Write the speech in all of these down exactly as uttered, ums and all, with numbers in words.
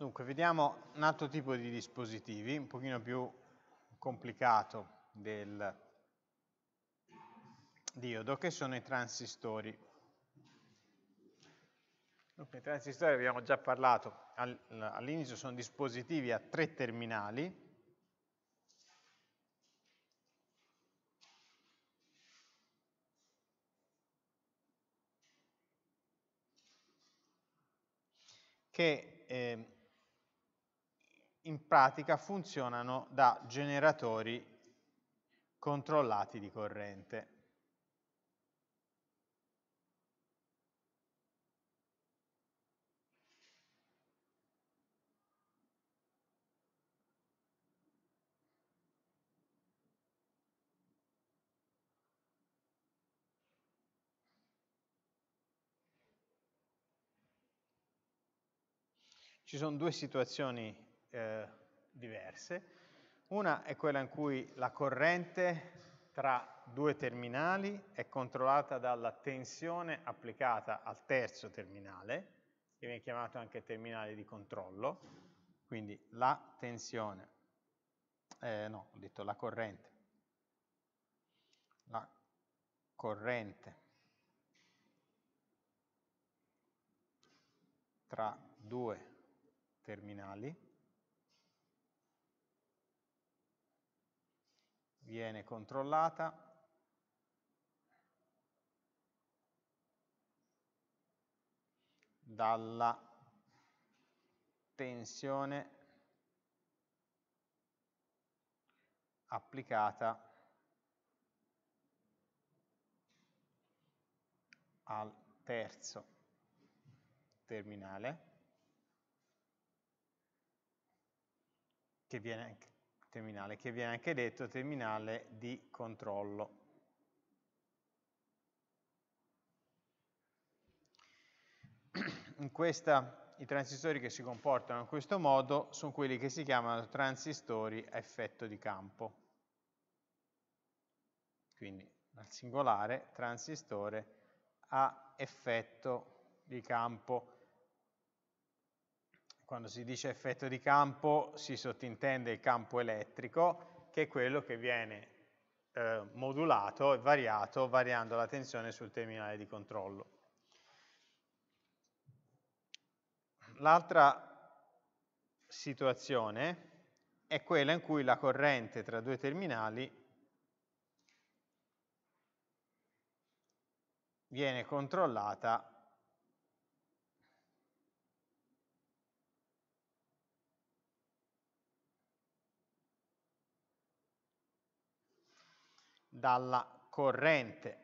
Dunque, vediamo un altro tipo di dispositivi, un pochino più complicato del diodo, che sono i transistori. Dunque, i transistori, abbiamo già parlato all'inizio, sono dispositivi a tre terminali, che eh, in pratica funzionano da generatori controllati di corrente. Ci sono due situazioni eh, diverse. Una è quella in cui la corrente tra due terminali è controllata dalla tensione applicata al terzo terminale, che viene chiamato anche terminale di controllo. Quindi la tensione, eh, no, ho detto la corrente, la corrente tra due terminali viene controllata dalla tensione applicata al terzo terminale, che viene anche, terminale, che viene anche detto terminale di controllo. In questa, i transistori che si comportano in questo modo sono quelli che si chiamano transistori a effetto di campo. Quindi al singolare transistore a effetto di campo. Quando si dice effetto di campo si sottintende il campo elettrico, che è quello che viene eh, modulato e variato variando la tensione sul terminale di controllo. L'altra situazione è quella in cui la corrente tra due terminali viene controllata dalla corrente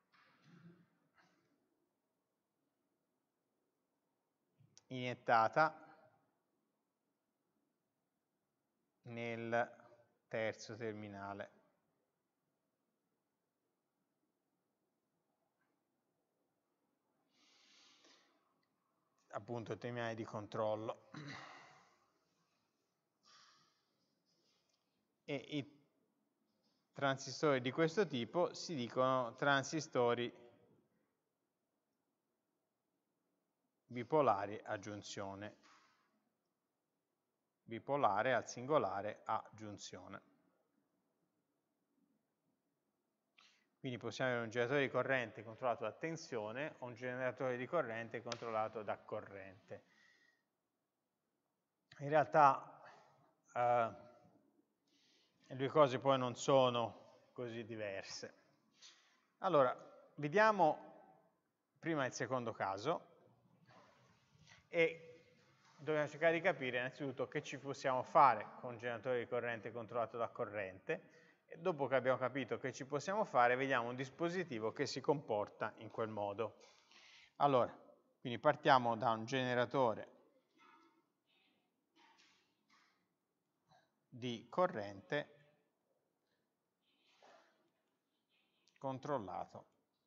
iniettata nel terzo terminale. Appunto il terminale di controllo. E i transistori di questo tipo si dicono transistori bipolari a giunzione. Bipolare al singolare a giunzione. Quindi possiamo avere un generatore di corrente controllato da tensione o un generatore di corrente controllato da corrente. In realtà eh, le due cose poi non sono così diverse. Allora, vediamo prima il secondo caso e dobbiamo cercare di capire innanzitutto che ci possiamo fare con un generatore di corrente controllato da corrente e dopo che abbiamo capito che ci possiamo fare vediamo un dispositivo che si comporta in quel modo. Allora, quindi partiamo da un generatore di corrente controllato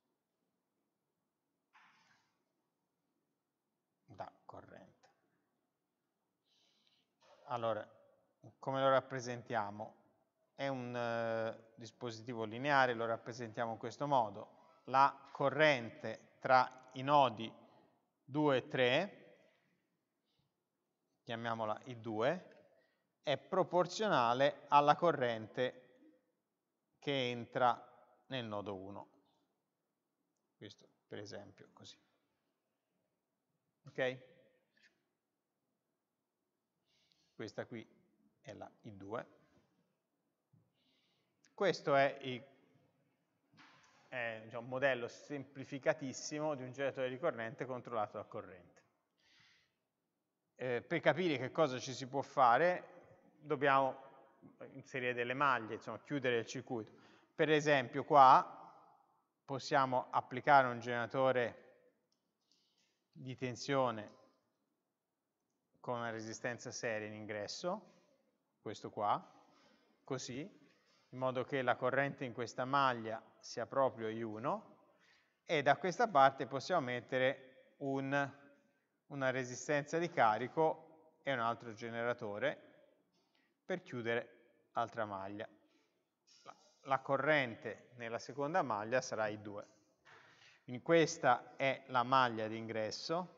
da corrente. Allora, come lo rappresentiamo? È un eh, dispositivo lineare, lo rappresentiamo in questo modo. La corrente tra i nodi due e tre chiamiamola I due, è proporzionale alla corrente che entra nel nodo uno. Questo per esempio così. Ok? Questa qui è la I due. Questo è il è, diciamo, un modello semplificatissimo di un generatore di corrente controllato da corrente. Eh, per capire che cosa ci si può fare, dobbiamo inserire delle maglie, insomma, chiudere il circuito. Per esempio qua possiamo applicare un generatore di tensione con una resistenza seria in ingresso, questo qua, così, in modo che la corrente in questa maglia sia proprio I uno, e da questa parte possiamo mettere un, una resistenza di carico e un altro generatore per chiudere l'altra maglia. La, la corrente nella seconda maglia sarà I due. Quindi questa è la maglia di ingresso.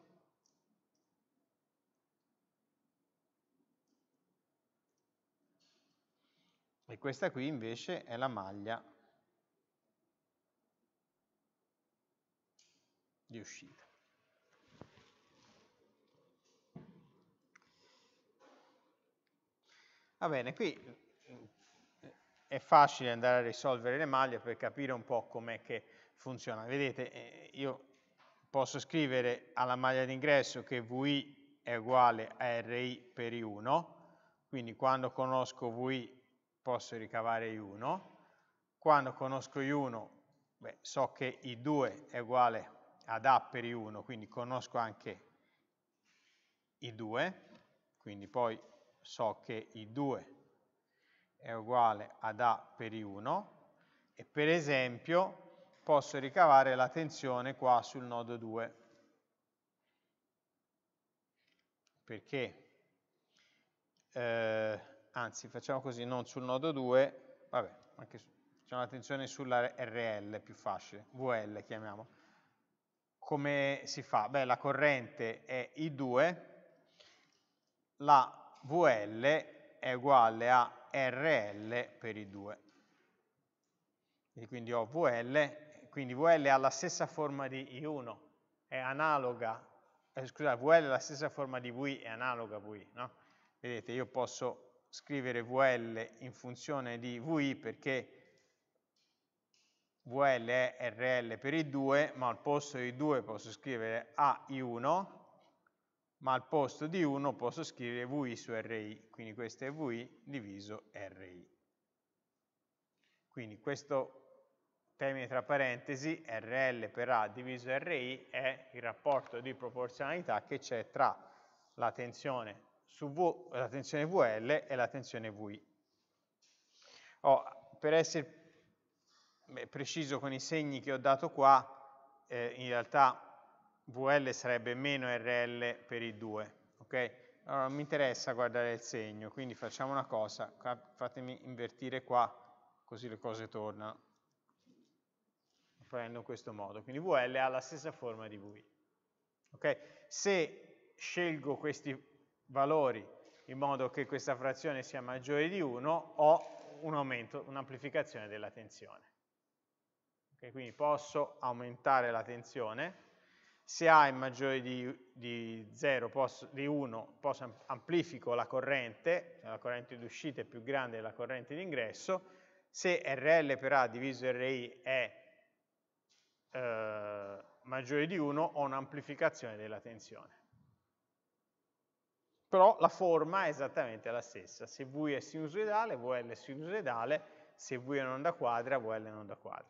E questa qui invece è la maglia di uscita. Va bene, qui è facile andare a risolvere le maglie per capire un po' com'è che funziona. Vedete, io posso scrivere alla maglia d'ingresso che V I è uguale a R I per I uno, quindi quando conosco V I posso ricavare I uno. Quando conosco I uno, beh, so che I due è uguale ad A per I uno, quindi conosco anche I due, quindi poi so che I due è uguale ad A per I uno, e per esempio posso ricavare la tensione qua sul nodo due. Perché? Eh, anzi, facciamo così, non sul nodo due, vabbè, anche su, facciamo la tensione sulla R L, più facile, V L chiamiamo. Come si fa? Beh, la corrente è I due, la V L è uguale a R L per I due. E quindi ho V L, quindi V L ha la stessa forma di I uno, è analoga, eh, scusate, V L ha la stessa forma di V I, è analoga a V I, no? Vedete, io posso scrivere V L in funzione di V I perché V L è R L per I due, ma al posto di I due posso scrivere A I uno, ma al posto di uno posso scrivere V I su R I, quindi questo è V I diviso R I. Quindi questo termine tra parentesi, R L per A diviso R I, è il rapporto di proporzionalità che c'è tra la tensione, su v, la tensione V L e la tensione V I. Oh, per essere beh, preciso con i segni che ho dato qua, eh, in realtà V L sarebbe meno R L per I due, ok? Allora non mi interessa guardare il segno, quindi facciamo una cosa, fatemi invertire qua, così le cose tornano. Prendo in questo modo, quindi V L ha la stessa forma di V I. Okay? Se scelgo questi valori in modo che questa frazione sia maggiore di uno, ho un aumento, un'amplificazione della tensione. Okay? Quindi posso aumentare la tensione, se A è maggiore di, di zero, posso, di uno, posso amplifico la corrente, cioè la corrente d'uscita è più grande della corrente d'ingresso, se R L per A diviso R I è Eh, maggiore di uno, ho un'amplificazione della tensione. Però la forma è esattamente la stessa. Se V I è sinusoidale, V L è sinusoidale, se V I è un'onda quadra, V L è un'onda quadra.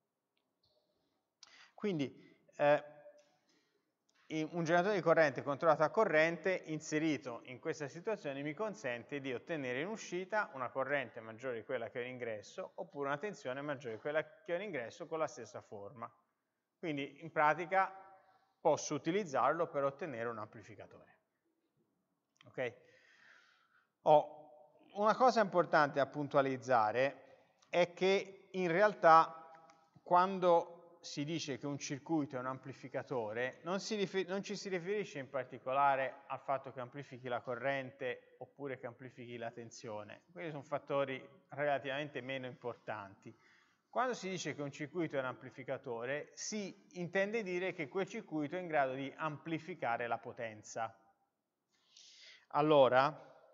Quindi eh, un generatore di corrente controllato a corrente inserito in questa situazione mi consente di ottenere in uscita una corrente maggiore di quella che ho in ingresso, oppure una tensione maggiore di quella che ho in ingresso con la stessa forma. Quindi in pratica posso utilizzarlo per ottenere un amplificatore. Okay? Oh, una cosa importante a puntualizzare è che in realtà quando si dice che un circuito è un amplificatore, non, si non ci si riferisce in particolare al fatto che amplifichi la corrente oppure che amplifichi la tensione. Quelli sono fattori relativamente meno importanti. Quando si dice che un circuito è un amplificatore, si intende dire che quel circuito è in grado di amplificare la potenza. Allora,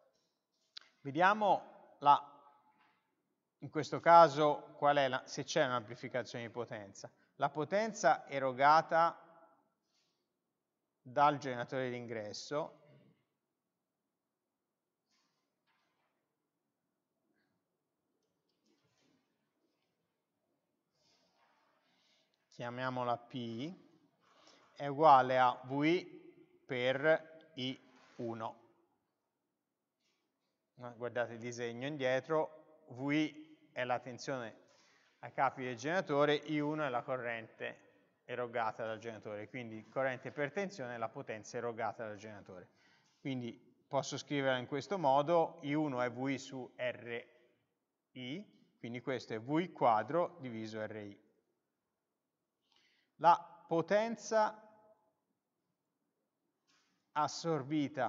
vediamo la, in questo caso qual è la, se c'è un'amplificazione di potenza. La potenza erogata dal generatore d'ingresso chiamiamola P, è uguale a V I per I uno. Guardate il disegno indietro, V I è la tensione ai capi del generatore, I uno è la corrente erogata dal generatore, quindi corrente per tensione è la potenza erogata dal generatore. Quindi posso scriverla in questo modo, I uno è V I su R I, quindi questo è V I quadro diviso R I. La potenza assorbita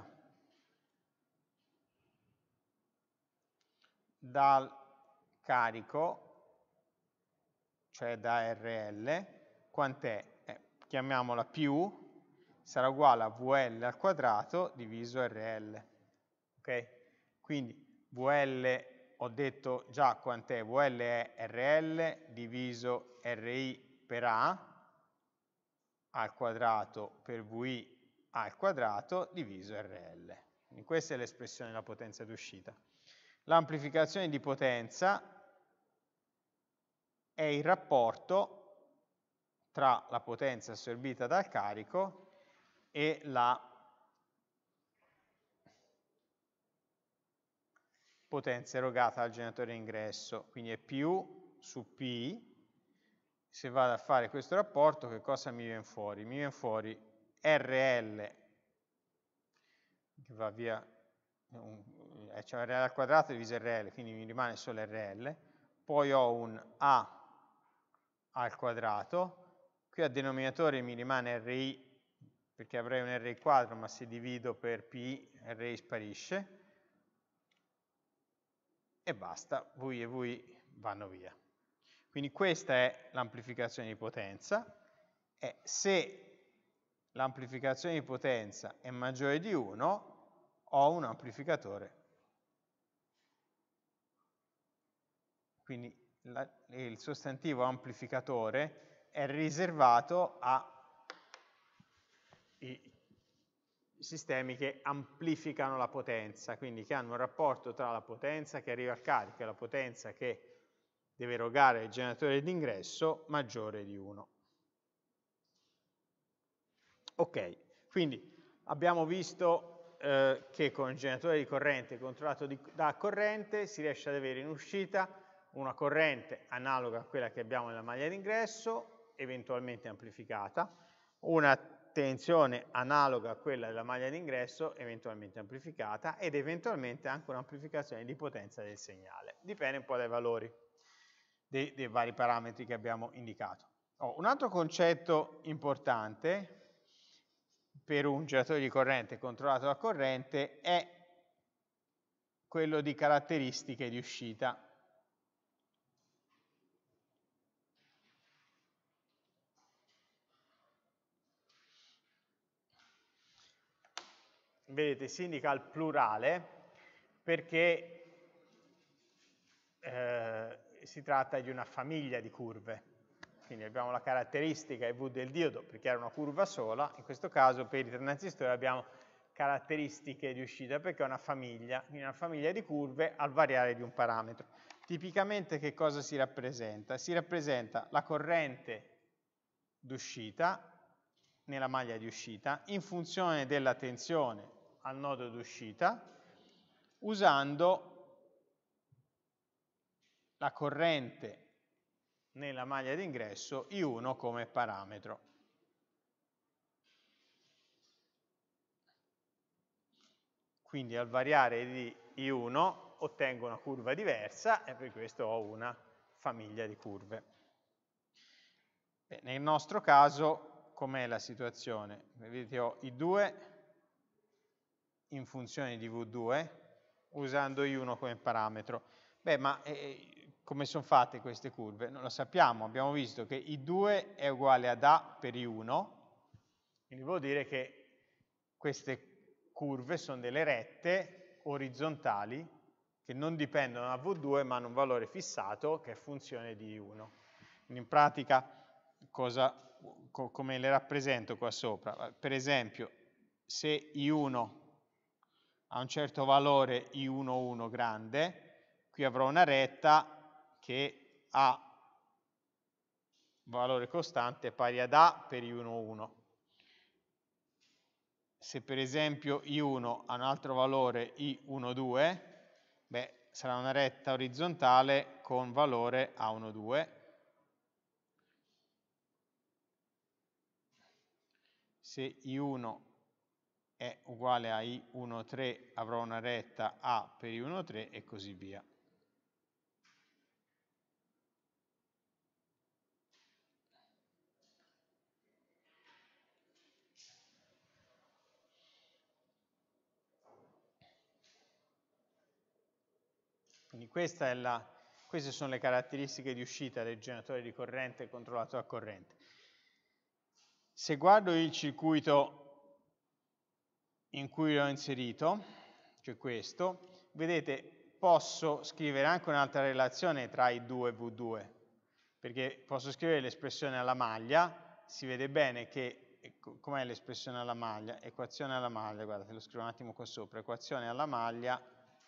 dal carico, cioè da R L, quant'è? Eh, chiamiamola più, sarà uguale a V L al quadrato diviso R L. Ok? Quindi V L, ho detto già quant'è, V L è R L diviso R I per A, al quadrato per V I al quadrato diviso R L. Quindi questa è l'espressione della potenza d'uscita. L'amplificazione di potenza è il rapporto tra la potenza assorbita dal carico e la potenza erogata dal generatore d'ingresso. Quindi è più su P. Se vado a fare questo rapporto, che cosa mi viene fuori? Mi viene fuori R L, che va via, cioè R L al quadrato diviso R L, quindi mi rimane solo R L, poi ho un A al quadrato, qui al denominatore mi rimane R I, perché avrei un R I quadro, ma se divido per P, R I sparisce, e basta, V I e V I vanno via. Quindi questa è l'amplificazione di potenza, e se l'amplificazione di potenza è maggiore di uno, ho un amplificatore. Quindi la, il sostantivo amplificatore è riservato ai sistemi che amplificano la potenza, quindi che hanno un rapporto tra la potenza che arriva al carico e la potenza che deve erogare il generatore d'ingresso maggiore di uno. Ok, quindi abbiamo visto eh, che con il generatore di corrente controllato di, da corrente si riesce ad avere in uscita una corrente analoga a quella che abbiamo nella maglia d'ingresso, eventualmente amplificata, una tensione analoga a quella della maglia d'ingresso, eventualmente amplificata, ed eventualmente anche un'amplificazione di potenza del segnale. Dipende un po' dai valori dei, dei vari parametri che abbiamo indicato. Oh, un altro concetto importante per un generatore di corrente controllato da corrente è quello di caratteristiche di uscita. Vedete, si indica al plurale perché eh, si tratta di una famiglia di curve. Quindi abbiamo la caratteristica E V del diodo perché era una curva sola, in questo caso per i transistori abbiamo caratteristiche di uscita perché è una famiglia, quindi una famiglia di curve al variare di un parametro. Tipicamente che cosa si rappresenta? Si rappresenta la corrente d'uscita nella maglia di uscita in funzione della tensione al nodo d'uscita usando la corrente nella maglia d'ingresso I uno come parametro. Quindi al variare di I uno ottengo una curva diversa e per questo ho una famiglia di curve. Beh, nel nostro caso, com'è la situazione? Vedete, ho I due in funzione di V due, usando I uno come parametro. Beh, ma eh, come sono fatte queste curve? Non lo sappiamo, abbiamo visto che I due è uguale ad A per I uno, quindi vuol dire che queste curve sono delle rette orizzontali che non dipendono da V due ma hanno un valore fissato che è funzione di I uno. Quindi in pratica cosa, co come le rappresento qua sopra? Per esempio, se I uno ha un certo valore I uno uno grande, qui avrò una retta che ha valore costante pari ad A per I uno uno. Se per esempio I uno ha un altro valore I uno due, beh, sarà una retta orizzontale con valore A uno due. Se I uno è uguale a I uno tre, avrò una retta A per I uno tre e così via. Quindi questa è la, queste sono le caratteristiche di uscita del generatore di corrente controllato da corrente. Se guardo il circuito in cui l'ho inserito, cioè questo, vedete, posso scrivere anche un'altra relazione tra I due e V due, perché posso scrivere l'espressione alla maglia, si vede bene che, com'è l'espressione alla maglia? Equazione alla maglia, guardate, lo scrivo un attimo qua sopra, equazione alla maglia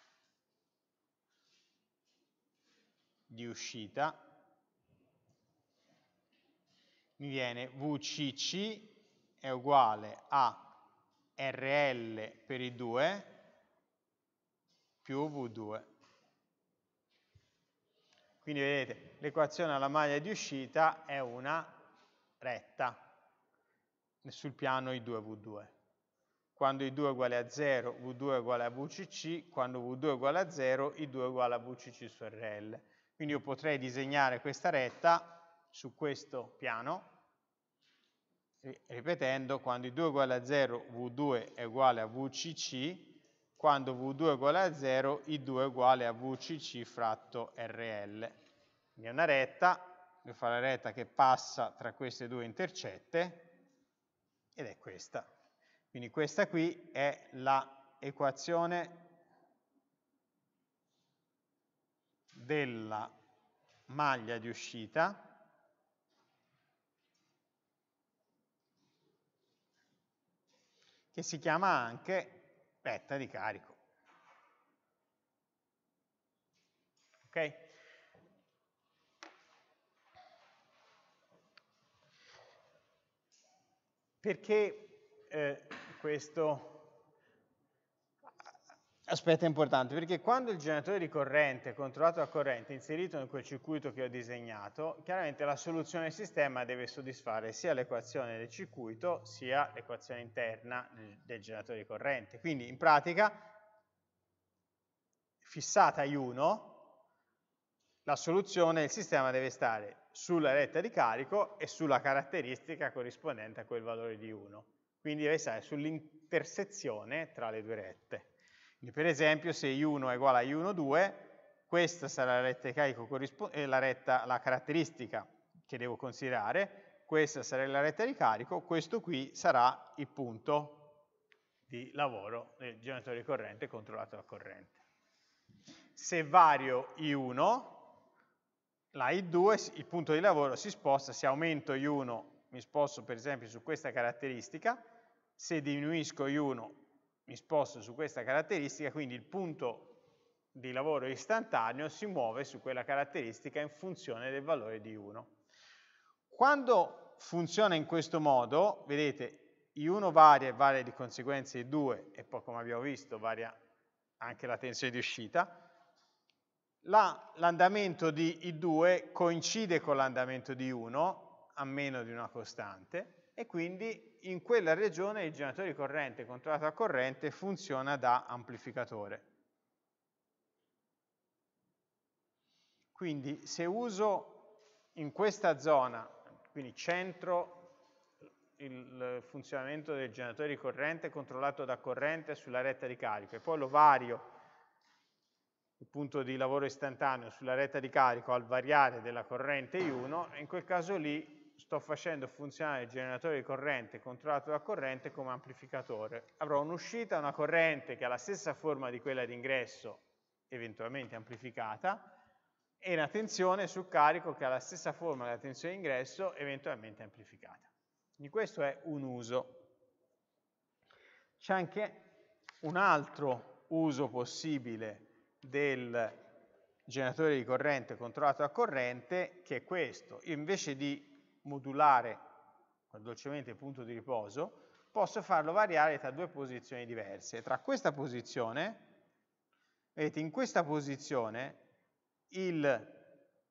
di uscita, mi viene V C C è uguale a R L per I due più V due. Quindi vedete, l'equazione alla maglia di uscita è una retta sul piano I due V due. Quando I due è uguale a zero, V due è uguale a V C C, quando V due è uguale a zero, I due è uguale a V C C su R L. Quindi io potrei disegnare questa retta su questo piano, ripetendo, quando I due è uguale a zero, V due è uguale a V C C, quando V due è uguale a zero, I due è uguale a V C C fratto R L. Quindi è una retta, devo fare la retta che passa tra queste due intercette, ed è questa. Quindi questa qui è l'equazione della maglia di uscita che si chiama anche vetta di carico. Ok? Perché eh, questo aspetto è importante? Perché quando il generatore di corrente è controllato da corrente è inserito in quel circuito che ho disegnato, chiaramente la soluzione del sistema deve soddisfare sia l'equazione del circuito sia l'equazione interna del, del generatore di corrente. Quindi in pratica, fissata I uno, la soluzione del sistema deve stare sulla retta di carico e sulla caratteristica corrispondente a quel valore di I uno. Quindi deve stare sull'intersezione tra le due rette. Quindi per esempio se I uno è uguale a I uno due, questa sarà la retta di carico corrispondente, la, retta, la caratteristica che devo considerare, questa sarà la retta di carico, questo qui sarà il punto di lavoro del generatore di corrente controllato da corrente. Se vario I uno, la I due, il punto di lavoro si sposta, se aumento I uno mi sposto per esempio su questa caratteristica, se diminuisco I uno mi sposto su questa caratteristica, quindi il punto di lavoro istantaneo si muove su quella caratteristica in funzione del valore di I uno. Quando funziona in questo modo, vedete, I uno varia e varia di conseguenza I due e poi come abbiamo visto varia anche la tensione di uscita, l'andamento di I due coincide con l'andamento di I uno a meno di una costante e quindi in quella regione il generatore di corrente controllato da corrente funziona da amplificatore. Quindi se uso in questa zona, quindi centro il funzionamento del generatore di corrente controllato da corrente sulla retta di carico e poi lo vario il punto di lavoro istantaneo sulla retta di carico al variare della corrente I uno, e in quel caso lì sto facendo funzionare il generatore di corrente controllato da corrente come amplificatore. Avrò un'uscita, una corrente che ha la stessa forma di quella d'ingresso, eventualmente amplificata, e una tensione sul carico che ha la stessa forma della tensione d'ingresso, eventualmente amplificata. Quindi questo è un uso. C'è anche un altro uso possibile del generatore di corrente controllato da corrente, che è questo. Io invece di modulare dolcemente il punto di riposo, posso farlo variare tra due posizioni diverse. Tra questa posizione, vedete, in questa posizione il,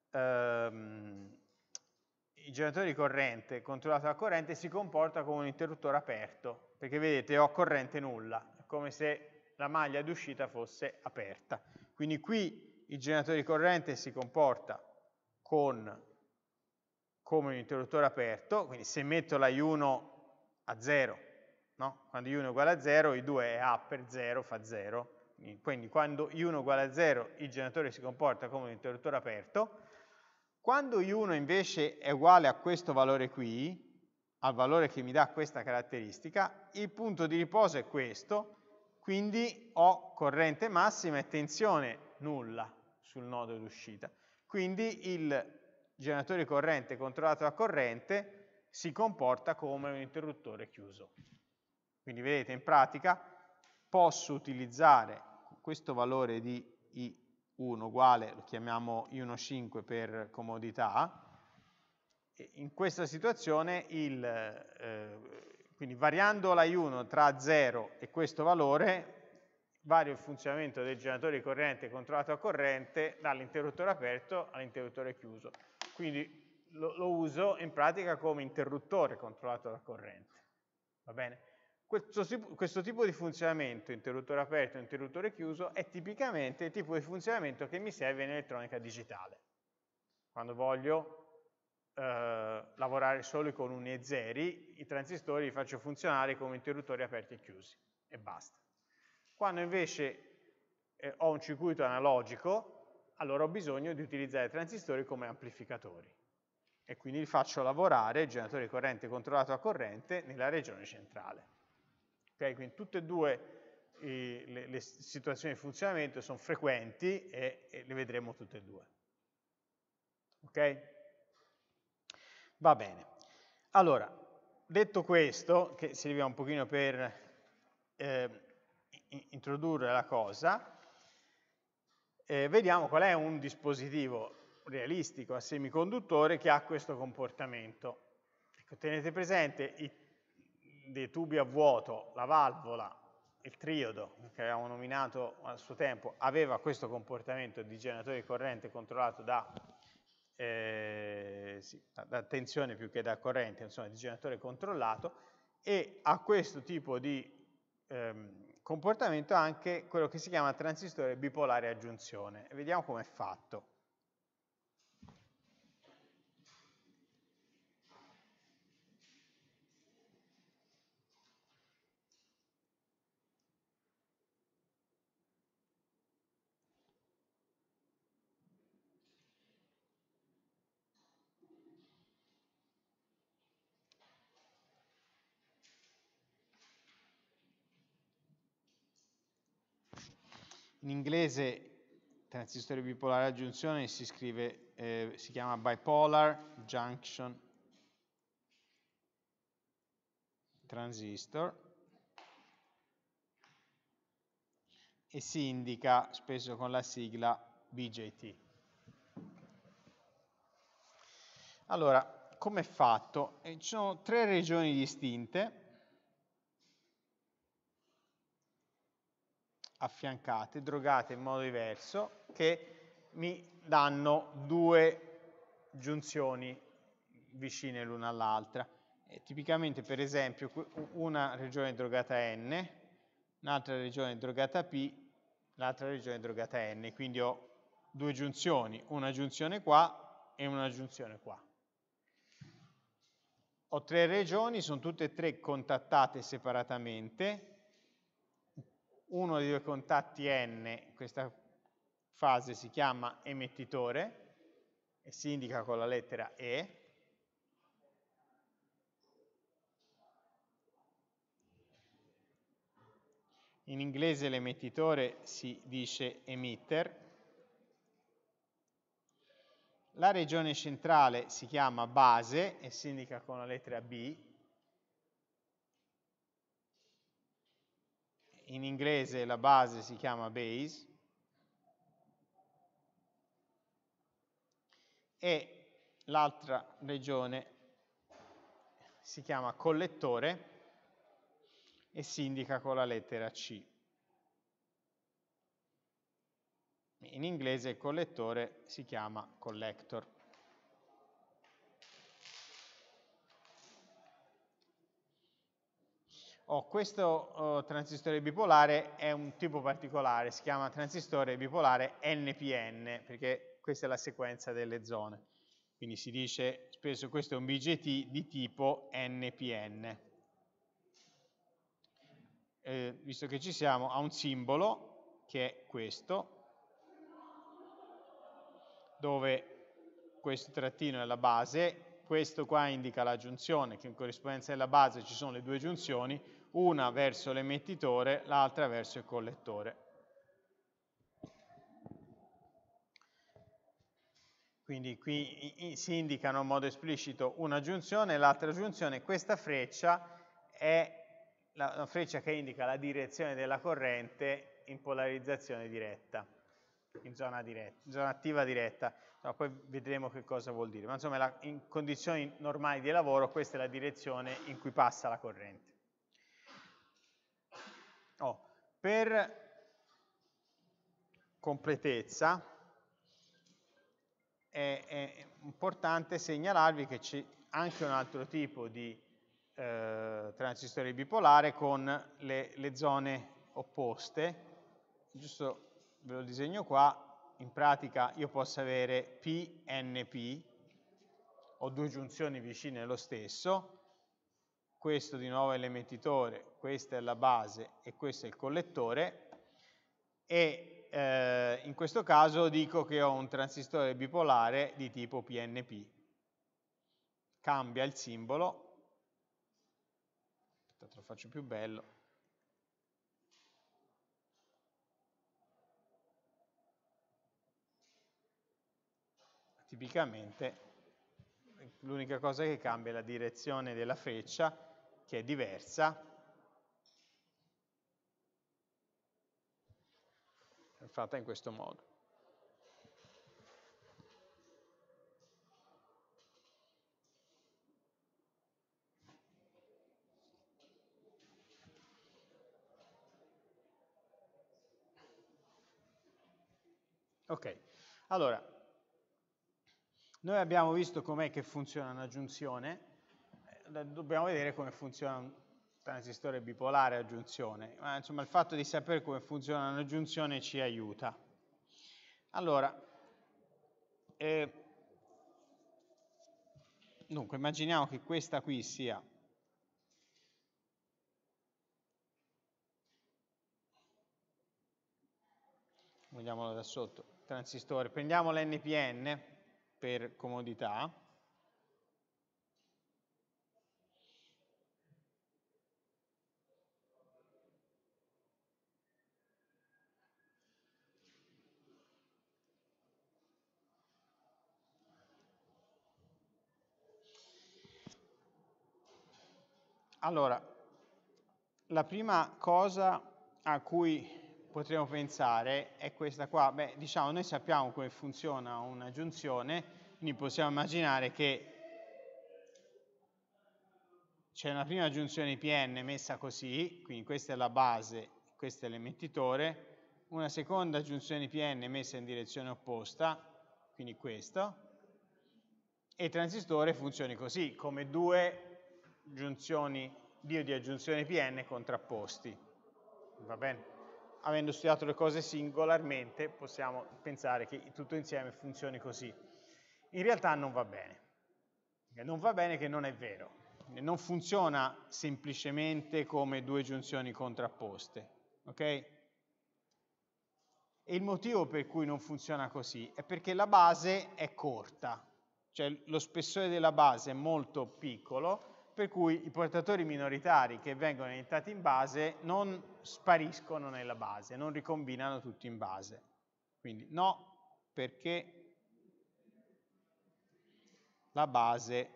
ehm, il generatore di corrente controllato da corrente si comporta come un interruttore aperto, perché vedete ho corrente nulla, è come se la maglia d'uscita fosse aperta. Quindi qui il generatore di corrente si comporta con, come un interruttore aperto, quindi se metto la I uno a zero, no? Quando I uno è uguale a zero, I due è A per zero, fa zero. Quindi quando I uno è uguale a zero, il generatore si comporta come un interruttore aperto. Quando I uno invece è uguale a questo valore qui, al valore che mi dà questa caratteristica, il punto di riposo è questo, quindi ho corrente massima e tensione nulla sul nodo d'uscita. Quindi il generatore di corrente controllato da corrente si comporta come un interruttore chiuso. Quindi vedete, in pratica posso utilizzare questo valore di I uno uguale, lo chiamiamo I uno virgola cinque per comodità, e in questa situazione il... Eh, quindi variando la I uno tra zero e questo valore, vario il funzionamento del generatore di corrente controllato a corrente dall'interruttore aperto all'interruttore chiuso. Quindi lo, lo uso in pratica come interruttore controllato da corrente. Va bene? Questo, questo tipo di funzionamento, interruttore aperto e interruttore chiuso, è tipicamente il tipo di funzionamento che mi serve in elettronica digitale. Quando voglio Uh, lavorare solo con uni e zeri, i transistori li faccio funzionare come interruttori aperti e chiusi e basta. Quando invece eh, ho un circuito analogico, allora ho bisogno di utilizzare i transistori come amplificatori e quindi li faccio lavorare, il generatore di corrente controllato a corrente, nella regione centrale. Okay? Quindi tutte e due i, le, le situazioni di funzionamento sono frequenti e, e le vedremo tutte e due. Ok? Va bene, allora, detto questo, che serviva un pochino per eh, introdurre la cosa, eh, vediamo qual è un dispositivo realistico a semiconduttore che ha questo comportamento. Ecco, tenete presente i, dei tubi a vuoto, la valvola, il triodo, che avevamo nominato al suo tempo, aveva questo comportamento di generatore di corrente controllato da... Eh, sì, da tensione più che da corrente, insomma di generatore controllato, e a questo tipo di ehm, comportamento anche quello che si chiama transistore bipolare a giunzione. E vediamo come è fatto. In inglese transistore bipolare a giunzione si scrive, eh, si chiama bipolar junction transistor e si indica spesso con la sigla B J T. Allora, come è fatto? Eh, ci sono tre regioni distinte affiancate, drogate in modo diverso, che mi danno due giunzioni vicine l'una all'altra. Tipicamente, per esempio, una regione drogata N, un'altra regione drogata P, l'altra regione drogata N, quindi ho due giunzioni, una giunzione qua e una giunzione qua. ho tre regioni, sono tutte e tre contattate separatamente. Uno dei due contatti N, in questa fase si chiama emettitore e si indica con la lettera E. In inglese l'emettitore si dice emitter. La regione centrale si chiama base e si indica con la lettera B. In inglese la base si chiama base. E l'altra regione si chiama collettore e si indica con la lettera C. In inglese il collettore si chiama collector. Oh, questo oh, transistore bipolare è un tipo particolare, si chiama transistore bipolare N P N, perché questa è la sequenza delle zone. Quindi si dice spesso questo è un B J T di tipo N P N. Eh, visto che ci siamo, ha un simbolo che è questo, dove questo trattino è la base, questo qua indica la giunzione, che in corrispondenza della base ci sono le due giunzioni, una verso l'emettitore, l'altra verso il collettore. Quindi qui si indicano in modo esplicito una giunzione e l'altra giunzione. Questa freccia è la, la freccia che indica la direzione della corrente in polarizzazione diretta, in zona, diretta, in zona attiva diretta. No, poi vedremo che cosa vuol dire. Ma insomma, la, in condizioni normali di lavoro, questa è la direzione in cui passa la corrente. Oh, per completezza è, è importante segnalarvi che c'è anche un altro tipo di eh, transistore bipolare con le, le zone opposte. Giusto ve lo disegno qua. In pratica io posso avere P N P, ho due giunzioni vicine allo stesso, questo di nuovo è l'emettitore, questa è la base e questo è il collettore, e eh, in questo caso dico che ho un transistore bipolare di tipo P N P. Cambia il simbolo, aspetta, te lo faccio più bello. Tipicamente l'unica cosa che cambia è la direzione della freccia, che è diversa. È fatta in questo modo. Ok, allora, noi abbiamo visto com'è che funziona una giunzione, eh, dobbiamo vedere come funziona un transistore bipolare a giunzione, ma insomma il fatto di sapere come funziona una giunzione ci aiuta. Allora, eh, dunque immaginiamo che questa qui sia vediamolo da sotto, transistore, prendiamo l'N P N per comodità. Allora, la prima cosa a cui potremmo pensare è questa qua. Beh, diciamo, noi sappiamo come funziona una giunzione, quindi possiamo immaginare che c'è una prima giunzione P N messa così, quindi questa è la base, questo è l'emettitore, una seconda giunzione P N messa in direzione opposta, quindi questo, e il transistore funzioni così, come due giunzioni, diodi a giunzione P N contrapposti. Va bene? Avendo studiato le cose singolarmente, possiamo pensare che tutto insieme funzioni così. In realtà non va bene. Non va bene che non è vero. non funziona semplicemente come due giunzioni contrapposte, ok? E il motivo per cui non funziona così è perché la base è corta, cioè lo spessore della base è molto piccolo, per cui i portatori minoritari che vengono iniettati in base non spariscono nella base, non ricombinano tutti in base. Quindi no, perché la base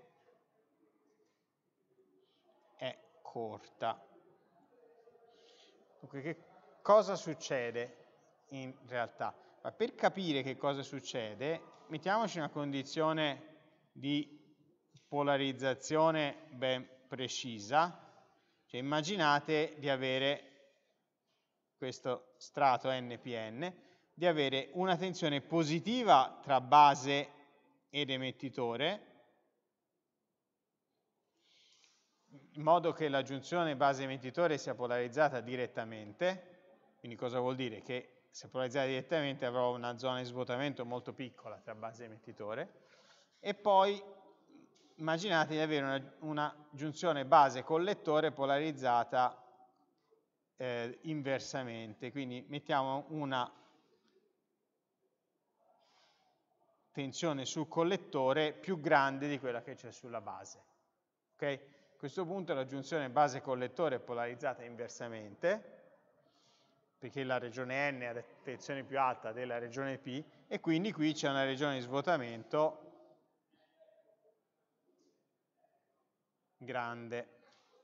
è corta. Dunque, che cosa succede in realtà? Ma per capire che cosa succede, mettiamoci una condizione di polarizzazione ben precisa, cioè immaginate di avere questo strato N P N, di avere una tensione positiva tra base ed emettitore, in modo che la giunzione base-emettitore sia polarizzata direttamente. Quindi cosa vuol dire? Che se polarizzata direttamente avrò una zona di svuotamento molto piccola tra base e emettitore, e poi immaginate di avere una, una giunzione base-collettore polarizzata eh, inversamente, quindi mettiamo una tensione sul collettore più grande di quella che c'è sulla base. Okay? A questo punto la giunzione base-collettore è polarizzata inversamente, perché la regione N ha tensione più alta della regione P, e quindi qui c'è una regione di svuotamento grande.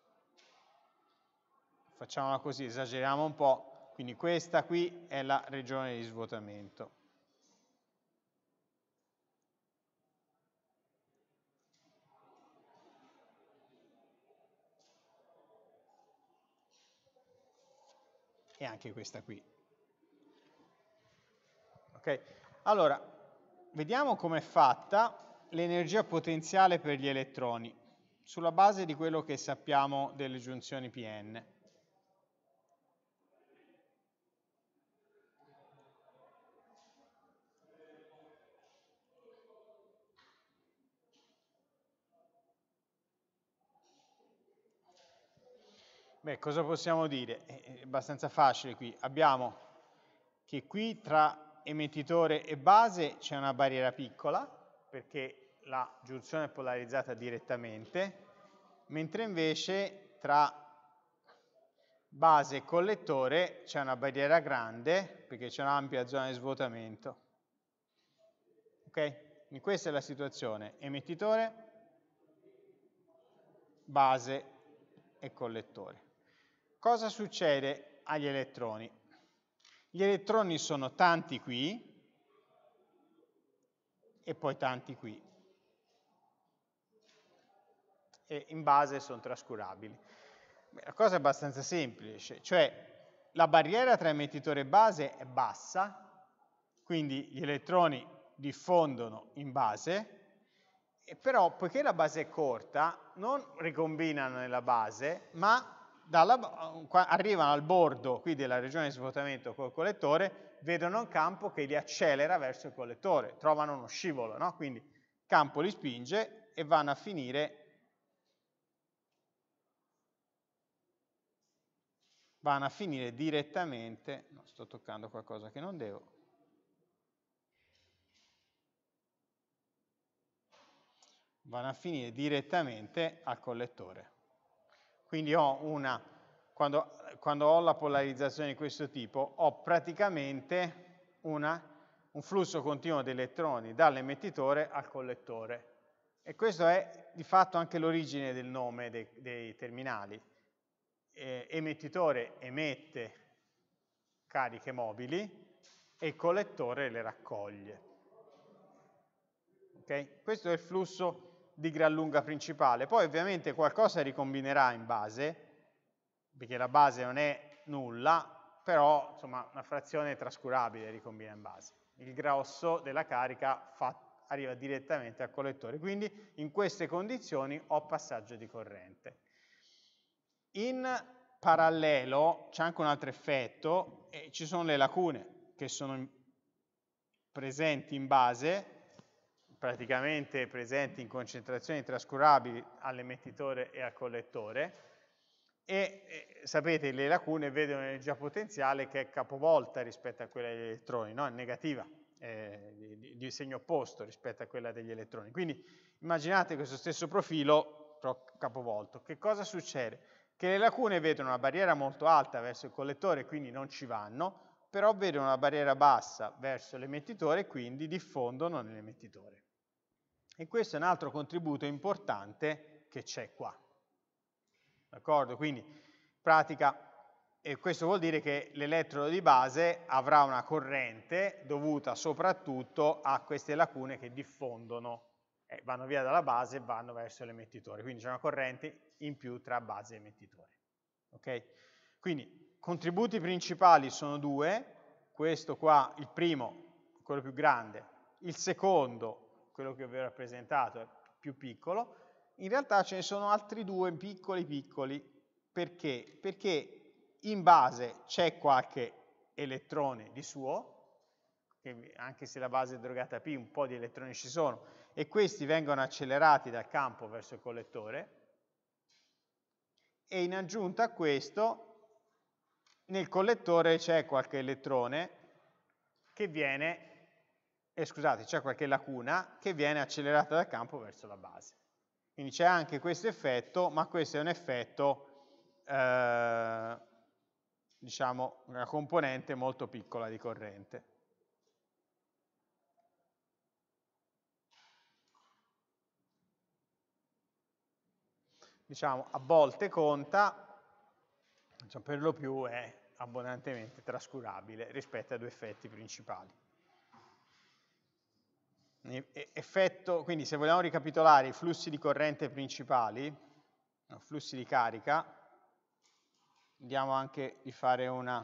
Facciamola così, esageriamo un po', quindi questa qui è la regione di svuotamento. E anche questa qui. Ok? Allora, vediamo com'è fatta l'energia potenziale per gli elettroni, sulla base di quello che sappiamo delle giunzioni P N. Beh, cosa possiamo dire? È abbastanza facile qui. Abbiamo che qui tra emettitore e base c'è una barriera piccola, perché la giunzione è polarizzata direttamente, mentre invece tra base e collettore c'è una barriera grande, perché c'è un'ampia zona di svuotamento. Ok? Quindi questa è la situazione: emettitore, base e collettore. Cosa succede agli elettroni? Gli elettroni sono tanti qui e poi tanti qui. E in base sono trascurabili. La cosa è abbastanza semplice, cioè la barriera tra emettitore e base è bassa, quindi gli elettroni diffondono in base, e però poiché la base è corta non ricombinano nella base, ma Dalla, arrivano al bordo qui della regione di svuotamento col collettore, vedono un campo che li accelera verso il collettore, trovano uno scivolo, no? Quindi il campo li spinge e vanno a finire, vanno a finire direttamente, no, sto toccando qualcosa che non devo, vanno a finire direttamente al collettore. Quindi ho una, quando, quando ho la polarizzazione di questo tipo, ho praticamente una, un flusso continuo di elettroni dall'emettitore al collettore. E questo è di fatto anche l'origine del nome dei, dei terminali. Eh, emettitore emette cariche mobili e il collettore le raccoglie. Okay? Questo è il flusso di gran lunga principale. Poi ovviamente qualcosa ricombinerà in base, perché la base non è nulla, però insomma una frazione trascurabile ricombina in base. Il grosso della carica fa, arriva direttamente al collettore, quindi in queste condizioni ho passaggio di corrente. In parallelo c'è anche un altro effetto, e ci sono le lacune che sono presenti in base, praticamente presenti in concentrazioni trascurabili all'emettitore e al collettore, e eh, sapete le lacune vedono un'energia potenziale che è capovolta rispetto a quella degli elettroni, no? È negativa, eh, di, di segno opposto rispetto a quella degli elettroni. Quindi immaginate questo stesso profilo però capovolto. Che cosa succede? Che le lacune vedono una barriera molto alta verso il collettore, quindi non ci vanno, però vedono una barriera bassa verso l'emettitore e quindi diffondono nell'emettitore. E questo è un altro contributo importante che c'è qua. D'accordo? Quindi, in pratica, e questo vuol dire che l'elettrodo di base avrà una corrente dovuta soprattutto a queste lacune che diffondono, eh, vanno via dalla base e vanno verso l'emettitore. Quindi c'è una corrente in più tra base e emettitore. Ok? Quindi, contributi principali sono due, questo qua, il primo, quello più grande, il secondo, quello che vi ho rappresentato, è più piccolo. In realtà ce ne sono altri due piccoli piccoli, perché? Perché in base c'è qualche elettrone di suo, che anche se la base è drogata P, un po' di elettroni ci sono, e questi vengono accelerati dal campo verso il collettore, e in aggiunta a questo nel collettore c'è qualche elettrone che viene, eh, scusate, c'è qualche lacuna che viene accelerata dal campo verso la base. Quindi c'è anche questo effetto, ma questo è un effetto, eh, diciamo, una componente molto piccola di corrente. Diciamo, a volte conta, cioè per lo più è abbondantemente trascurabile rispetto ai due effetti principali. Effetto, quindi se vogliamo ricapitolare i flussi di corrente principali, no, flussi di carica, vediamo anche di fare una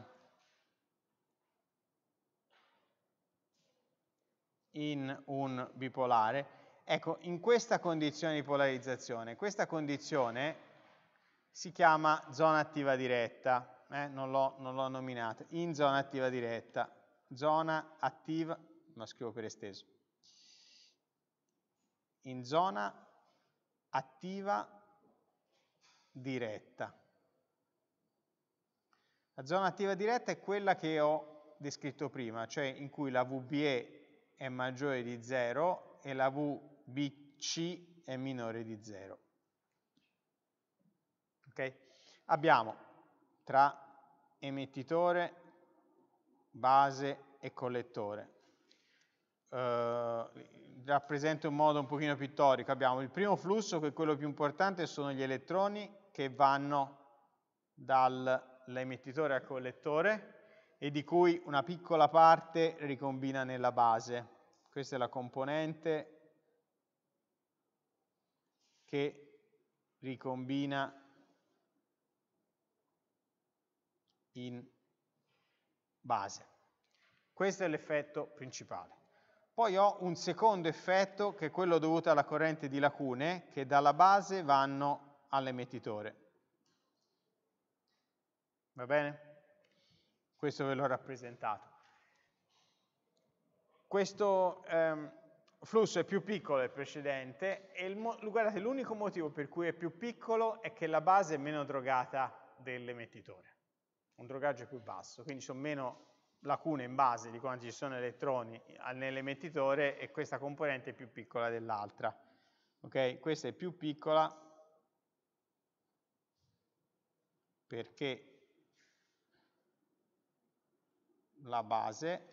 in un bipolare. Ecco, in questa condizione di polarizzazione, questa condizione si chiama zona attiva diretta, eh, non l'ho nominata, in zona attiva diretta, zona attiva, la scrivo per esteso, in zona attiva diretta. La zona attiva diretta è quella che ho descritto prima, cioè in cui la V B E è maggiore di zero e la V B C è minore di zero. Okay? Abbiamo tra emettitore, base e collettore. Uh, rappresento in modo un pochino pittorico. Abbiamo il primo flusso, che è quello più importante, sono gli elettroni che vanno dall'emettitore al collettore e di cui una piccola parte ricombina nella base. Questa è la componente che ricombina in base. Questo è l'effetto principale. Poi ho un secondo effetto che è quello dovuto alla corrente di lacune che dalla base vanno all'emettitore. Va bene? Questo ve l'ho rappresentato. Questo ehm, flusso è più piccolo del precedente e il guardate, l'unico motivo per cui è più piccolo è che la base è meno drogata dell'emettitore. Un drogaggio più basso, quindi sono meno lacune in base di quanti ci sono elettroni nell'emettitore e questa componente è più piccola dell'altra. Ok? Questa è più piccola perché la base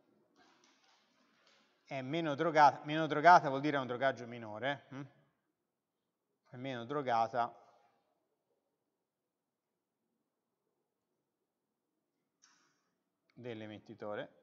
è meno drogata, meno drogata vuol dire un drogaggio minore, hm? È meno drogata dell'emettitore.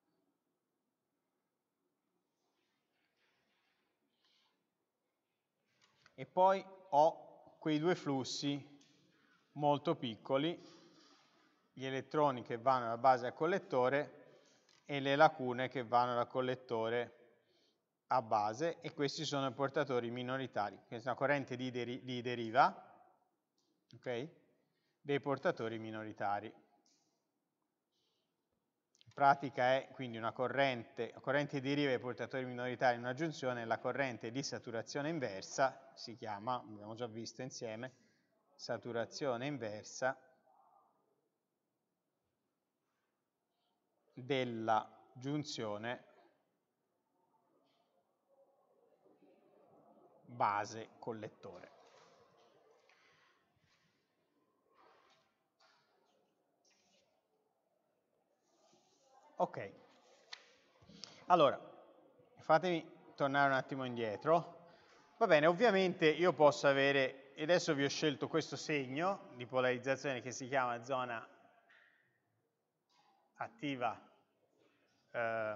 E poi ho quei due flussi molto piccoli, gli elettroni che vanno dalla base al collettore e le lacune che vanno dal collettore a base, e questi sono i portatori minoritari. Questa è una corrente di, deri di deriva, ok? Dei portatori minoritari. pratica è quindi una corrente, corrente di riva e portatori minoritari in una giunzione, la corrente di saturazione inversa, si chiama, abbiamo già visto insieme, saturazione inversa della giunzione base collettore. Ok, allora, fatemi tornare un attimo indietro. Va bene, ovviamente io posso avere, e adesso vi ho scelto questo segno di polarizzazione che si chiama zona attiva eh,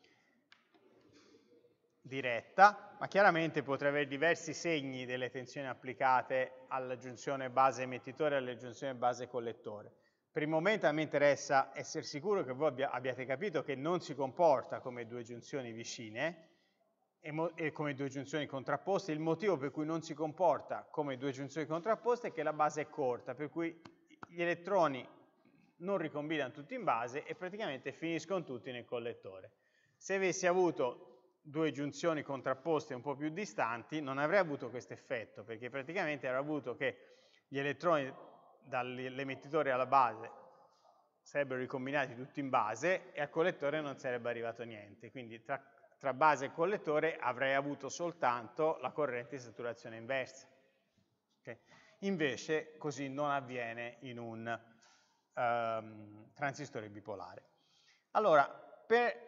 diretta, ma chiaramente potrei avere diversi segni delle tensioni applicate alla giunzione base emettitore e alla giunzione base collettore. Per il momento a me interessa essere sicuro che voi abbia, abbiate capito che non si comporta come due giunzioni vicine e, e come due giunzioni contrapposte. Il motivo per cui non si comporta come due giunzioni contrapposte è che la base è corta, per cui gli elettroni non ricombinano tutti in base e praticamente finiscono tutti nel collettore. Se avessi avuto due giunzioni contrapposte un po' più distanti, non avrei avuto questo effetto, perché praticamente avrei avuto che gli elettroni dall'emettitore alla base sarebbero ricombinati tutti in base e al collettore non sarebbe arrivato niente. Quindi tra, tra base e collettore avrei avuto soltanto la corrente di saturazione inversa. Okay? Invece così non avviene in un um, transistore bipolare. Allora, per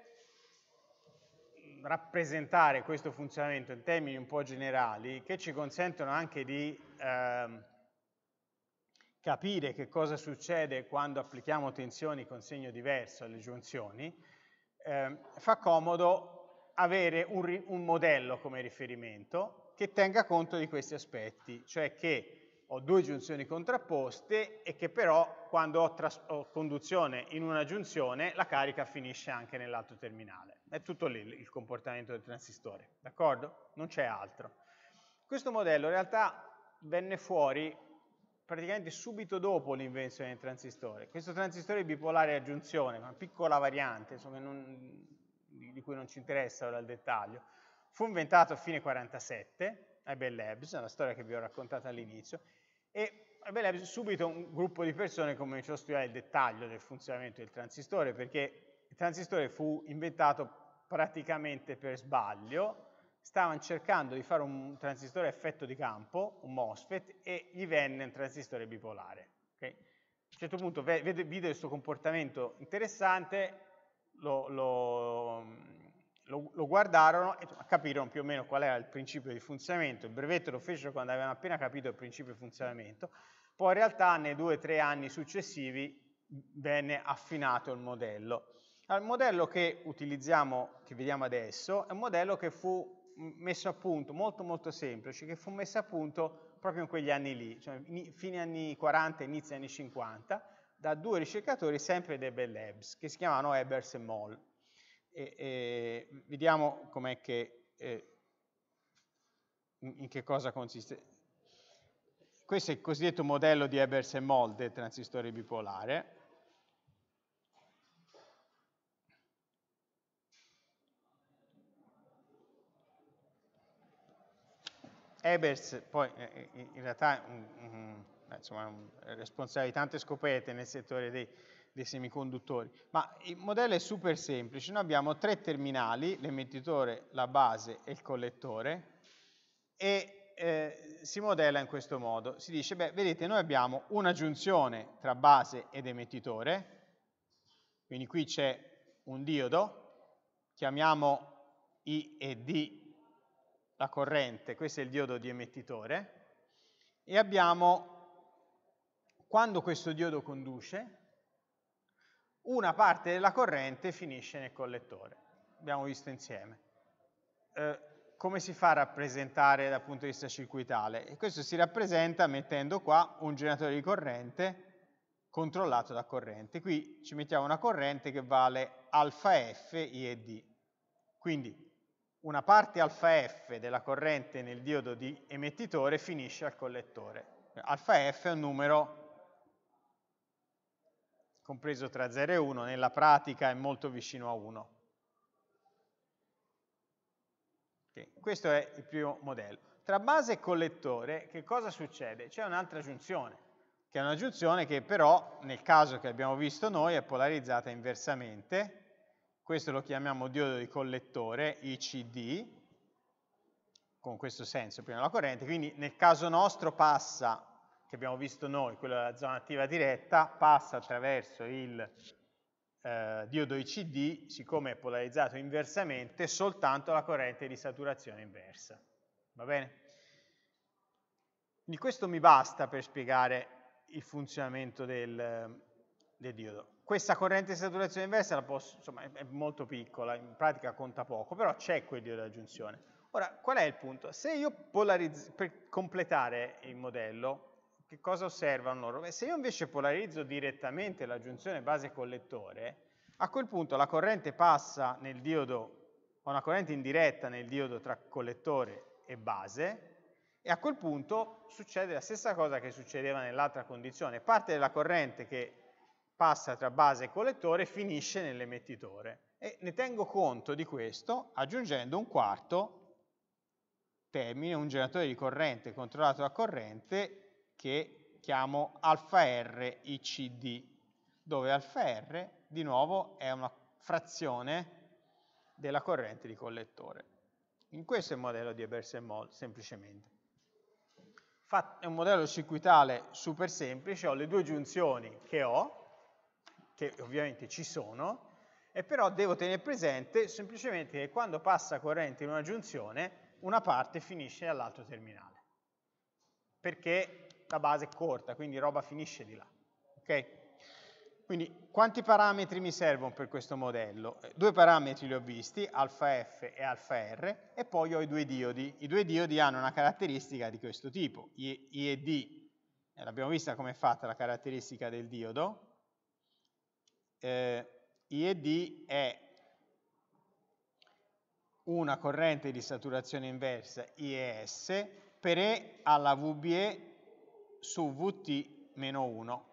rappresentare questo funzionamento in termini un po' generali, che ci consentono anche di ehm, capire che cosa succede quando applichiamo tensioni con segno diverso alle giunzioni, eh, fa comodo avere un, un modello come riferimento che tenga conto di questi aspetti, cioè che ho due giunzioni contrapposte e che però quando ho, ho conduzione in una giunzione la carica finisce anche nell'altro terminale. È tutto lì il comportamento del transistore, d'accordo? Non c'è altro. Questo modello in realtà venne fuori praticamente subito dopo l'invenzione del transistore. Questo transistore bipolare a giunzione, una piccola variante, insomma, non, di cui non ci interessa ora il dettaglio, fu inventato a fine quarantasette, a Bell Labs, una storia che vi ho raccontato all'inizio, e a Bell Labs subito un gruppo di persone cominciò a studiare il dettaglio del funzionamento del transistore, perché il transistore fu inventato praticamente per sbaglio. Stavano cercando di fare un transistore a effetto di campo, un MOSFET, e gli venne un transistore bipolare. Okay? A un certo punto vide questo comportamento interessante, lo, lo, lo, lo guardarono e capirono più o meno qual era il principio di funzionamento. Il brevetto lo fecero quando avevano appena capito il principio di funzionamento, poi in realtà nei due o tre anni successivi venne affinato il modello. Il modello che utilizziamo, che vediamo adesso, è un modello che fu messo a punto, molto molto semplice, che fu messo a punto proprio in quegli anni lì, cioè fine anni quaranta, inizio anni cinquanta, da due ricercatori sempre dei Bell Labs, che si chiamavano Ebers e Moll. E, e vediamo com'è che, eh, in, in che cosa consiste. Questo è il cosiddetto modello di Ebers e Moll del transistore bipolare. Ebers poi in realtà um, um, insomma, è responsabile di tante scoperte nel settore dei, dei semiconduttori, ma il modello è super semplice. Noi abbiamo tre terminali, l'emettitore, la base e il collettore, e eh, si modella in questo modo. Si dice, beh, vedete, noi abbiamo una giunzione tra base ed emettitore, quindi qui c'è un diodo, chiamiamo I e D la corrente, questo è il diodo di emettitore, e abbiamo, quando questo diodo conduce, una parte della corrente finisce nel collettore. Abbiamo visto insieme. Eh, come si fa a rappresentare dal punto di vista circuitale? E questo si rappresenta mettendo qua un generatore di corrente controllato da corrente. Qui ci mettiamo una corrente che vale alfa F, I e D. Quindi una parte alfa F della corrente nel diodo di emettitore finisce al collettore. Alfa F è un numero compreso tra zero e uno, nella pratica è molto vicino a uno. Okay. Questo è il primo modello. Tra base e collettore che cosa succede? C'è un'altra giunzione, che è una giunzione che però nel caso che abbiamo visto noi è polarizzata inversamente. Questo lo chiamiamo diodo di collettore, I C D, con questo senso prima la corrente, quindi nel caso nostro passa, che abbiamo visto noi, quello della zona attiva diretta, passa attraverso il eh, diodo I C D, siccome è polarizzato inversamente, soltanto la corrente di saturazione inversa. Va bene? Quindi questo mi basta per spiegare il funzionamento del, del diodo. Questa corrente di saturazione inversa la posso, insomma, è, è molto piccola, in pratica conta poco, però c'è quel diodo di aggiunzione. Ora, qual è il punto? Se io polarizzo, per completare il modello, che cosa osservano loro? Beh, se io invece polarizzo direttamente la giunzione base-collettore, a quel punto la corrente passa nel diodo, ho una corrente indiretta nel diodo tra collettore e base, e a quel punto succede la stessa cosa che succedeva nell'altra condizione. Parte della corrente che passa tra base e collettore finisce nell'emettitore. E ne tengo conto di questo aggiungendo un quarto termine, un generatore di corrente controllato da corrente che chiamo alfa R I C D, dove alfa R di nuovo è una frazione della corrente di collettore. In questo è il modello di Ebers-Moll, semplicemente. È un modello circuitale super semplice, ho le due giunzioni che ho, che ovviamente ci sono, e però devo tenere presente semplicemente che quando passa corrente in una giunzione, una parte finisce all'altro terminale, perché la base è corta, quindi roba finisce di là. Okay? Quindi quanti parametri mi servono per questo modello? Due parametri li ho visti, alfa F e alfa R, e poi ho i due diodi. I due diodi hanno una caratteristica di questo tipo, I, I e D, eh, l'abbiamo vista come è fatta la caratteristica del diodo, eh, I e D è una corrente di saturazione inversa I E S per E alla V B E su V T meno uno.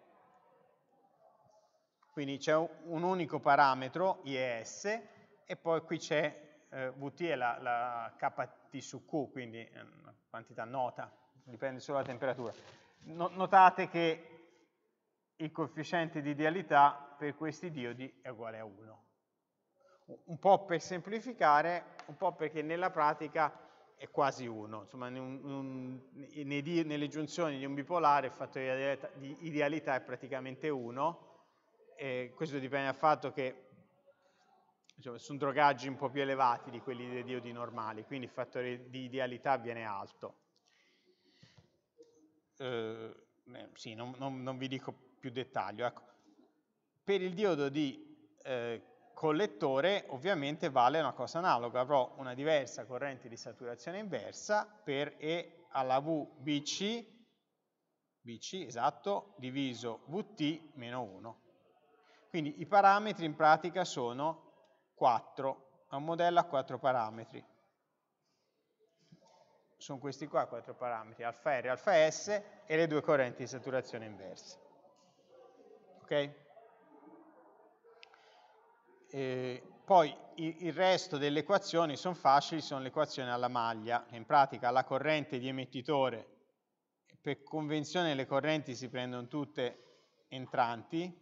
Quindi c'è un unico parametro I E S e poi qui c'è eh, V T è la, la K T su Q, quindi è una quantità nota, dipende solo dalla temperatura. No, notate che il coefficiente di idealità per questi diodi è uguale a uno. Un po' per semplificare, un po' perché nella pratica è quasi uno. Insomma, in un, un, nei, nelle giunzioni di un bipolare il fattore di idealità, di idealità è praticamente uno. E questo dipende dal fatto che diciamo, sono drogaggi un po' più elevati di quelli dei diodi normali, quindi il fattore di idealità viene alto. Eh, sì, non, non, non vi dico più dettaglio. Ecco. Per il diodo di eh, collettore ovviamente vale una cosa analoga, avrò una diversa corrente di saturazione inversa per E alla V B C, B C esatto, diviso V T meno uno. Quindi i parametri in pratica sono quattro, è un modello a quattro parametri. Sono questi qua quattro parametri, alfa R, alfa S e le due correnti di saturazione inversa. Ok? E poi il resto delle equazioni sono facili, sono le equazioni alla maglia. In pratica la corrente di emettitore, per convenzione le correnti si prendono tutte entranti.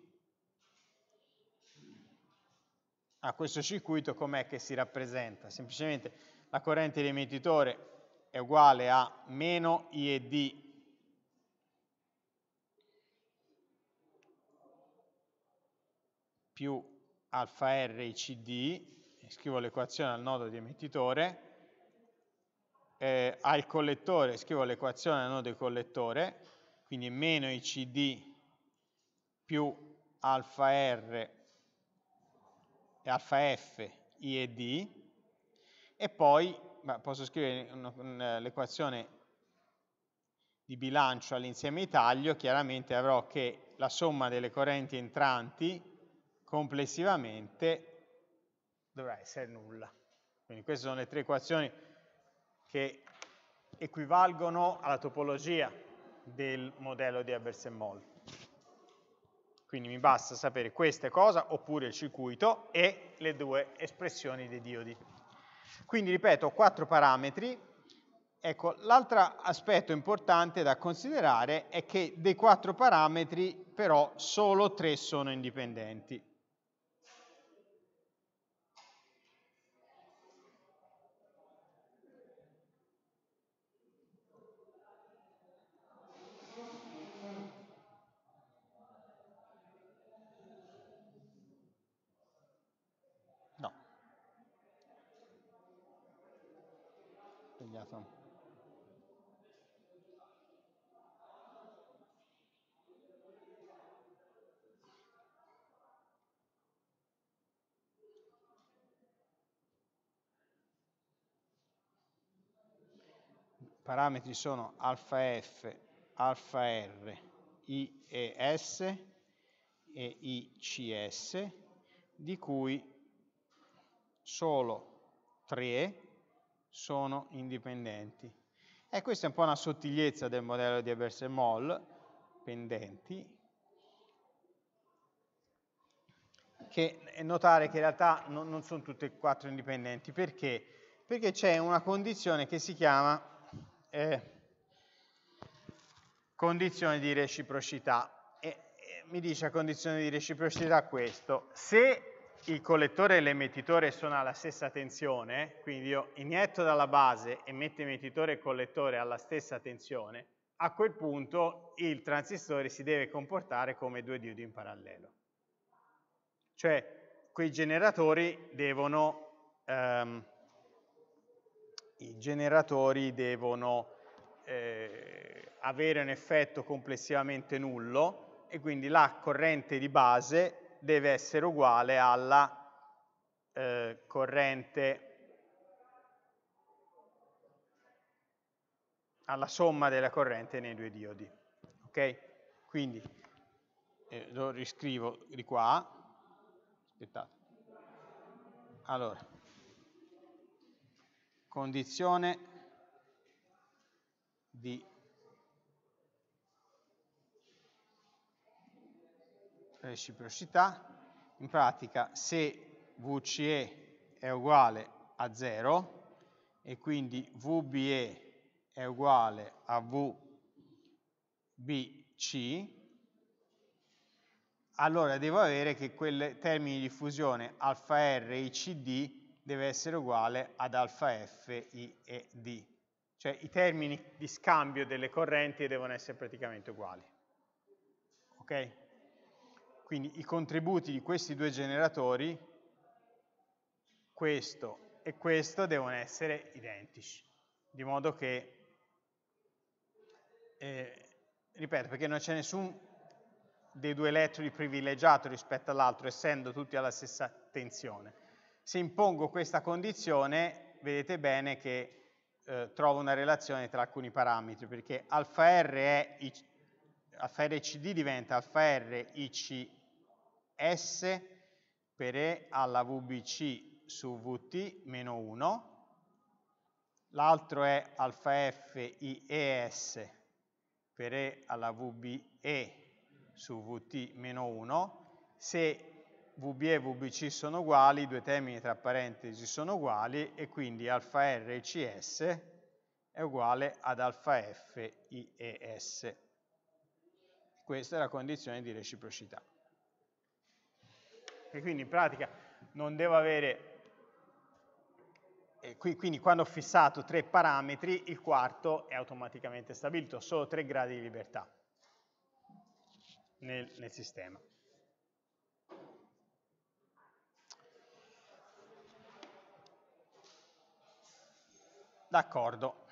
A questo circuito com'è che si rappresenta? Semplicemente la corrente di emettitore è uguale a meno I e D più alfa R I C D, scrivo l'equazione al nodo di emettitore, eh, al collettore scrivo l'equazione al nodo di collettore, quindi meno I C D più alfa R e alfa F I e D, e poi beh, posso scrivere l'equazione di bilancio all'insieme di taglio, chiaramente avrò che la somma delle correnti entranti complessivamente dovrà essere nulla. Quindi queste sono le tre equazioni che equivalgono alla topologia del modello di Ebers-Moll. Quindi mi basta sapere questa cosa, oppure il circuito, e le due espressioni dei diodi. Quindi, ripeto, ho quattro parametri. Ecco, l'altro aspetto importante da considerare è che dei quattro parametri, però, solo tre sono indipendenti. No. Sbagliato. I parametri sono alfa F, alfa R, I E S e I C S, di cui solo tre sono indipendenti. E questa è un po' una sottigliezza del modello di Ebers-Moll, pendenti, che è notare che in realtà non, non sono tutte e quattro indipendenti. Perché? Perché c'è una condizione che si chiama eh, condizione di reciprocità. E, e mi dice a condizione di reciprocità questo: se il collettore e l'emettitore sono alla stessa tensione, quindi io inietto dalla base e metto emettitore e collettore alla stessa tensione, a quel punto il transistore si deve comportare come due diodi in parallelo. Cioè, quei generatori devono, ehm, i generatori devono eh, avere un effetto complessivamente nullo, e quindi la corrente di base deve essere uguale alla eh, corrente, alla somma della corrente nei due diodi. Ok? Quindi eh, lo riscrivo di qua. Aspettate. Allora, condizione di reciprocità. In pratica, se V C E è uguale a zero e quindi V B E è uguale a V B C, allora devo avere che quei termini di fusione alfa R I C D deve essere uguale ad alfa F I E D. Cioè i termini di scambio delle correnti devono essere praticamente uguali. Ok? Quindi i contributi di questi due generatori, questo e questo, devono essere identici. Di modo che, eh, ripeto, perché non c'è nessun dei due elettrodi privilegiato rispetto all'altro, essendo tutti alla stessa tensione. Se impongo questa condizione, vedete bene che eh, trovo una relazione tra alcuni parametri, perché alfa R è I, alfa R C D diventa alfa R I C S per E alla V B C su V T meno uno, l'altro è alfa F I E S per E alla V B E su V T meno uno. Se V B E e V B C sono uguali, i due termini tra parentesi sono uguali, e quindi alfa R I C S è uguale ad alfa F I E S. Questa è la condizione di reciprocità. E quindi in pratica non devo avere, eh, qui, quindi quando ho fissato tre parametri, il quarto è automaticamente stabilito, ho solo tre gradi di libertà nel, nel sistema. D'accordo.